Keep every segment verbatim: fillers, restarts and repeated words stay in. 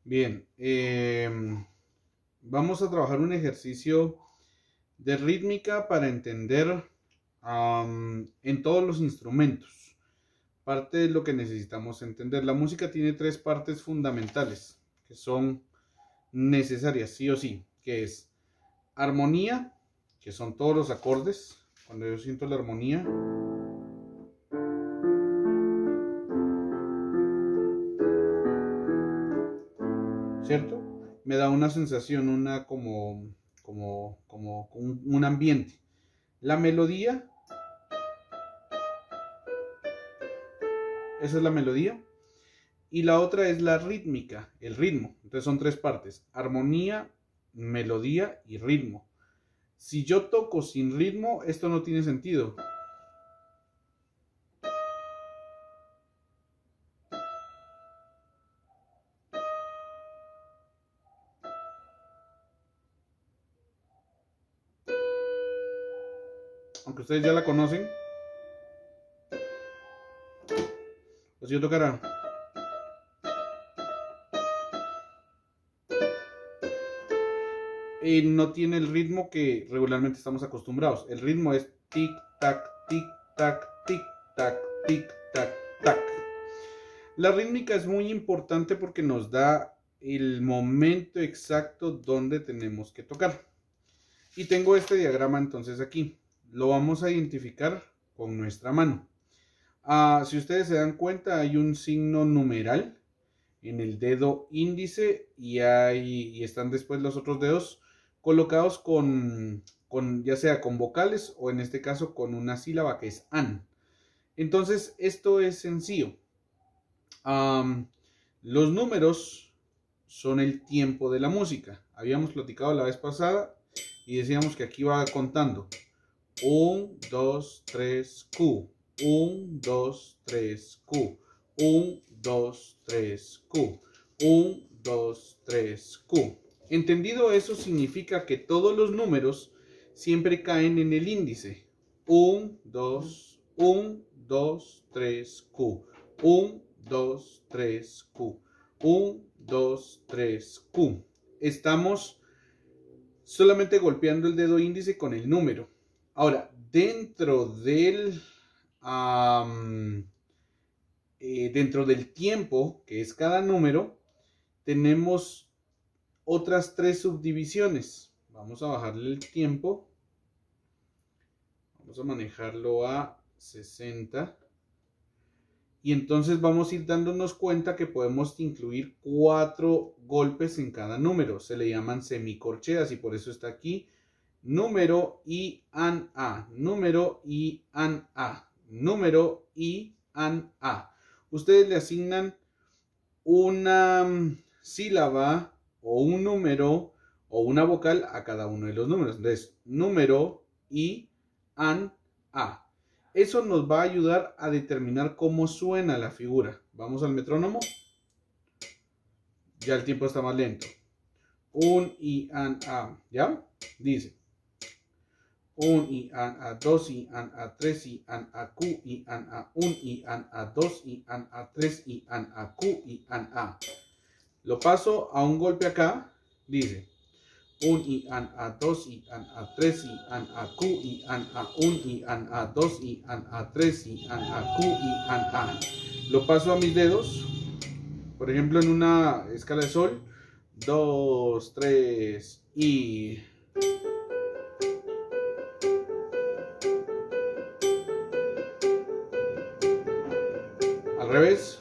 Bien, eh, vamos a trabajar un ejercicio de rítmica para entender um, en todos los instrumentos. Parte de lo que necesitamos entender. La música tiene tres partes fundamentales que son necesarias, sí o sí, que es armonía, que son todos los acordes. Cuando yo siento la armonía, ¿cierto? Me da una sensación, una como, como, como un, un ambiente. La melodía, esa es la melodía. Y la otra es la rítmica, el ritmo. Entonces son tres partes: armonía, melodía y ritmo. Si yo toco sin ritmo, esto no tiene sentido. Aunque ustedes ya la conocen. Pues si yo tocara. Y no tiene el ritmo que regularmente estamos acostumbrados. El ritmo es tic, tac, tic, tac, tic, tac, tic, tac, tac. La rítmica es muy importante porque nos da el momento exacto donde tenemos que tocar. Y tengo este diagrama entonces aquí. Lo vamos a identificar con nuestra mano. Ah, si ustedes se dan cuenta, hay un signo numeral en el dedo índice y, hay, y están después los otros dedos colocados con, con ya sea con vocales o en este caso con una sílaba que es an. Entonces esto es sencillo. Um, los números son el tiempo de la música. Habíamos platicado la vez pasada y decíamos que aquí va contando uno, dos, tres, Q, uno, dos, tres, Q, uno, dos, tres, Q, uno, dos, tres, Q. Entendido eso, significa que todos los números siempre caen en el índice. uno, dos, uno, dos, tres, Q, uno, dos, tres, Q, uno, dos, tres, Q. Estamos solamente golpeando el dedo índice con el número. Ahora, dentro del, um, eh, dentro del tiempo, que es cada número, tenemos otras tres subdivisiones. Vamos a bajarle el tiempo. Vamos a manejarlo a sesenta. Y entonces vamos a ir dándonos cuenta que podemos incluir cuatro golpes en cada número. Se le llaman semicorcheas y por eso está aquí. Número y an a, número y an a, número y an a. Ustedes le asignan una sílaba o un número o una vocal a cada uno de los números. Entonces, número y an a. Eso nos va a ayudar a determinar cómo suena la figura. Vamos al metrónomo. Ya el tiempo está más lento. Un y an a. ¿Ya? Dice. Un y an a, dos y an a, tres y an a, q y an a, un y an a, dos y an a, tres y an a, q y an a. Lo paso a un golpe acá. Dice. Un y an a, dos y an a, tres y an a, q y an a, un y an a, dos y an a, tres y an a, q y an a. Lo paso a mis dedos. Por ejemplo, en una escala de sol. dos, tres y... al revés.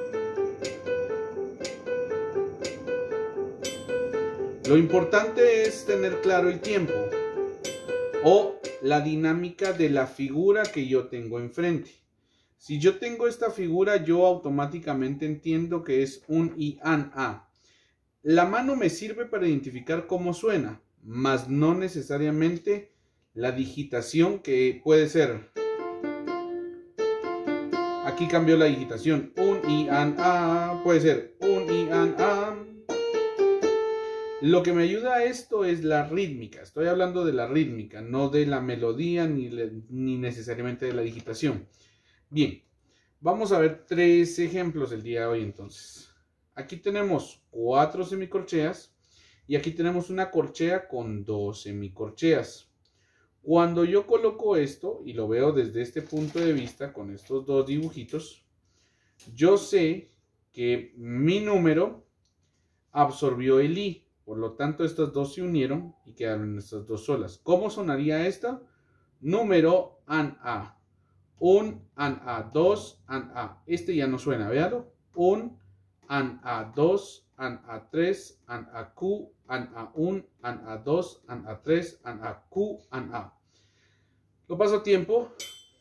Lo importante es tener claro el tiempo o la dinámica de la figura que yo tengo enfrente. Si yo tengo esta figura, yo automáticamente entiendo que es un y an a. La mano me sirve para identificar cómo suena, mas no necesariamente la digitación, que puede ser. Aquí cambió la digitación. Un y an a, puede ser un y an a. Lo que me ayuda a esto es la rítmica. Estoy hablando de la rítmica, no de la melodía ni, ni necesariamente de la digitación. Bien, vamos a ver tres ejemplos el día de hoy entonces. Aquí tenemos cuatro semicorcheas y aquí tenemos una corchea con dos semicorcheas. Cuando yo coloco esto y lo veo desde este punto de vista con estos dos dibujitos, yo sé que mi número absorbió el I. Por lo tanto, estas dos se unieron y quedaron estas dos solas. ¿Cómo sonaría esta? Número an A. Un an A, dos an A. Este ya no suena, véalo. Un an A, dos an A, tres an A, Q, an A, uno, an A, dos, an A, tres, an A, Q, an A. Lo paso a tiempo.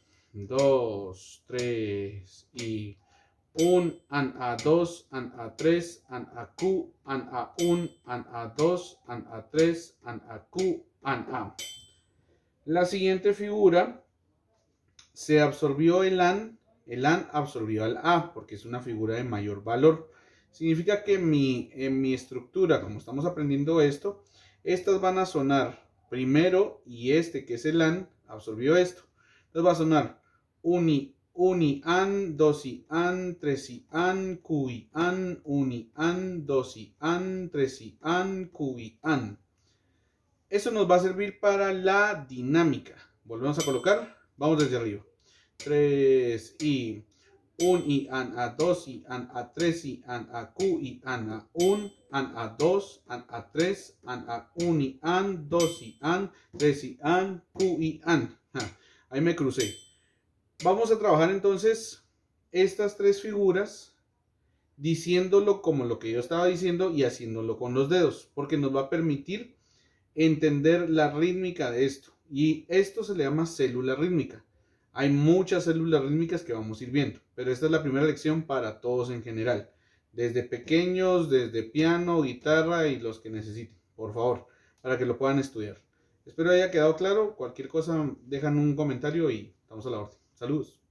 dos, tres y un, an A, dos, an A, tres, an A, Q, an A, uno, an A, dos, an A, tres, an A, Q, an A. La siguiente figura se absorbió el an, el an absorbió al A porque es una figura de mayor valor. Significa que mi, en mi estructura, como estamos aprendiendo esto, estas van a sonar primero y este que es el an absorbió esto. Entonces va a sonar uni, uni an, dos i an, tres i an, q i an, uni an, dos i an, tres i an, q i an. Eso nos va a servir para la dinámica. Volvemos a colocar. Vamos desde arriba. tres i, un i an a, dos i an a, tres i an a, q i an a, uno, an a, dos, an a, tres, an a, uni an, dos i an, tres i an, q i an. Ja, ahí me crucé. Vamos a trabajar entonces estas tres figuras diciéndolo como lo que yo estaba diciendo y haciéndolo con los dedos, porque nos va a permitir entender la rítmica de esto. Y esto se le llama célula rítmica. Hay muchas células rítmicas que vamos a ir viendo, pero esta es la primera lección para todos en general. Desde pequeños, desde piano, guitarra y los que necesiten, por favor, para que lo puedan estudiar. Espero haya quedado claro. Cualquier cosa, dejan un comentario y estamos a la orden. Saludos.